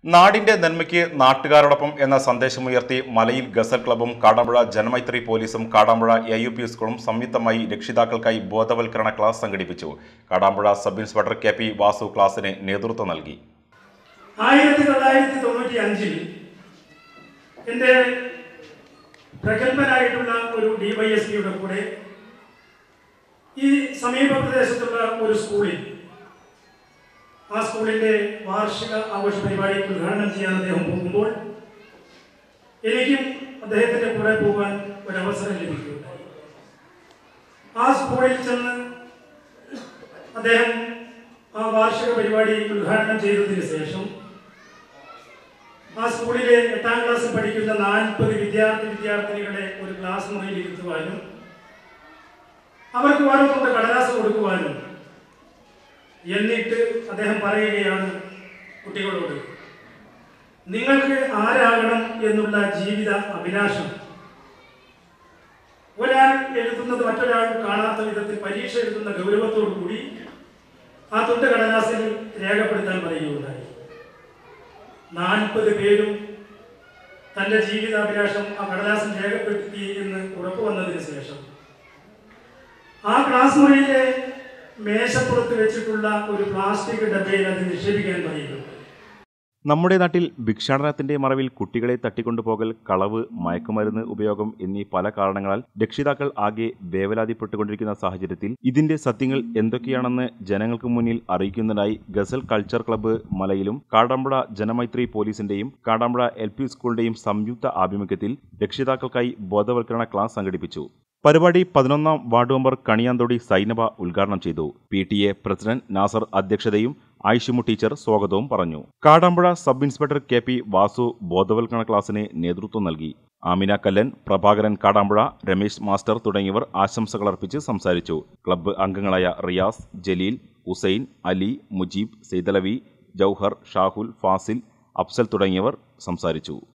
നാടിന്റെ നന്മയ്ക്ക് നാട്ടുകാരോടൊപ്പം എന്ന സന്ദേശമുയർത്തി മലയിൽ ഗസൽ ക്ലബ്ബും കാടാമ്പുഴ ജനമൈത്രി പോലീസും കാടാമ്പുഴ AUP സ്കൂളും സംയുക്തമായി രക്ഷിതാക്കൾക്കായി ബോധവൽക്കരണ ക്ലാസ് സംഘടിപ്പിച്ചു. Kadampuzha sub inspector KP Vasu ക്ലാസിന് നേതൃത്വം നൽകി. 1995 എന്റെ പ്രഗത്ഭനായിട്ടുള്ള ഒരു DYSPയുടെ കൂടെ ഈ സമീപ പ്രദേശത്തുള്ള ഒരു സ്കൂളിൽ ആ സ്കൂളിന്റെ വാർഷിക ആഘോഷ പരിപാടി ഉദ്ഘാടനം ചെയ്യാൻ അദ്ദേഹം പോകുമ്പോൾ എനിക്കും അദ്ദേഹത്തിന്റെ കൂടെ പോകാൻ ഒരവസരം ലഭിക്കുകയുണ്ടായി. ആ സ്കൂളിൽ ചെന്ന് അദ്ദേഹം ആ വാർഷിക പരിപാടി ഉദ്ഘാടനം ചെയ്തതിന് ശേഷം ആ സ്കൂളിലെ 8ാം ക്ലാസ്സിൽ പഠിക്കുന്ന 40 വിദ്യാർത്ഥിനികളെ ഒരു ക്ലാസ് മുറിയിൽ ഇരുത്തുവാനും അവർക്ക് ഓരോ കൊണ്ട് കടലാസ് കൊടുക്കുവാനും എന്നിട്ട് അദ്ദേഹം പറയുകയാണ് കുട്ടികളോട്, നിങ്ങൾക്ക് ആരാകണം എന്നുള്ള ജീവിത അഭിലാഷം ഒരാൾ എഴുതുന്നത് മറ്റൊരാൾ കാണാത്ത വിധത്തിൽ പരീക്ഷ എഴുതുന്ന ഗൗരവത്തോടു കൂടി ആ തുണ്ട് കടലാസിൽ രേഖപ്പെടുത്താൻ പറയുകയുണ്ടായി. 40 പേരും തന്റെ ജീവിതാഭിലാഷം ആ കടലാസിൽ രേഖപ്പെടുത്തി എന്ന് ഉറപ്പുവന്നതിന് ശേഷം ആ ക്ലാസ് മുറിയിലെ മേശപ്പുറത്ത് വെച്ചിട്ടുള്ള ഒരു പ്ലാസ്റ്റിക് ഡബ്ബയിൽ അത് നിക്ഷേപിക്കാൻ പറയുന്നു. നമ്മുടെ നാട്ടിൽ ഭിക്ഷാടനത്തിന്റെ മറവിൽ കുട്ടികളെ തട്ടിക്കൊണ്ടുപോകൽ, കളവ്, മയക്കുമരുന്ന് ഉപയോഗം എന്നീ പല കാരണങ്ങളാൽ രക്ഷിതാക്കൾ ആകെ വേവലാതിപ്പെട്ടുകൊണ്ടിരിക്കുന്ന സാഹചര്യത്തിൽ ഇതിന്റെ സത്യങ്ങൾ എന്തൊക്കെയാണെന്ന് ജനങ്ങൾക്ക് മുന്നിൽ അറിയിക്കുന്നതിനായി ഗസൽ കൾച്ചർ ക്ലബ്ബ് മലയിലും കാടാമ്പുഴ ജനമൈത്രി പോലീസിന്റെയും കാടാമ്പുഴ LP സ്കൂളിന്റെയും സംയുക്ത ആഭിമുഖ്യത്തിൽ രക്ഷിതാക്കൾക്കായി ബോധവൽക്കരണ ക്ലാസ് സംഘടിപ്പിച്ചു. പരിപാടി 11ാം വാർഡ് മെമ്പർ കണിയാന്തോടി സൈനബ ഉദ്ഘാടനം ചെയ്തു. PTA പ്രസിഡന്റ് നാസർ അധ്യക്ഷതയും ആയിഷമു ടീച്ചർ സ്വാഗതവും പറഞ്ഞു. Kadampuzha sub inspector KP Vasu ബോധവൽക്കരണ ക്ലാസിന് നേതൃത്വം നൽകി. ആമിന കല്ലൻ, പ്രഭാകരൻ കാടാമ്പുഴ, രമേശ് മാസ്റ്റർ തുടങ്ങിയവർ ആശംസകളർപ്പിച്ച് സംസാരിച്ചു. ക്ലബ്ബ് അംഗങ്ങളായ റിയാസ്, ജലീൽ, ഹുസൈൻ, അലി, മുജീബ്, സെയ്തലവി, ജൗഹർ, ഷാഹുൽ, ഫാസിൽ, അഫ്സൽ തുടങ്ങിയവർ സംസാരിച്ചു.